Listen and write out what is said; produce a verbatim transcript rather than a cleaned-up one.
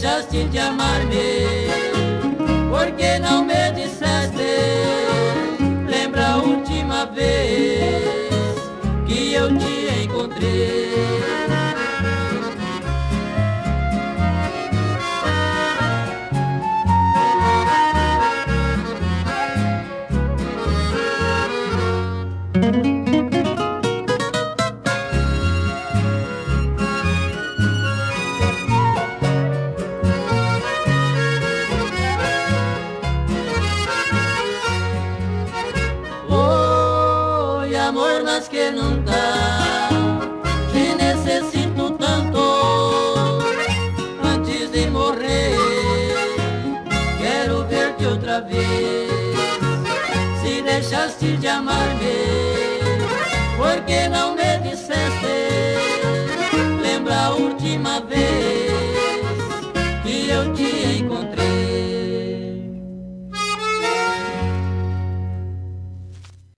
deixaste de amar-me? Por que não me disseste? Lembra a última vez que eu te encontrei? Amor, mas que nunca te necessito tanto. Antes de morrer, quero ver-te outra vez. Se deixaste de amar-me, por que não me disseste? Lembra a última vez que eu te encontrei?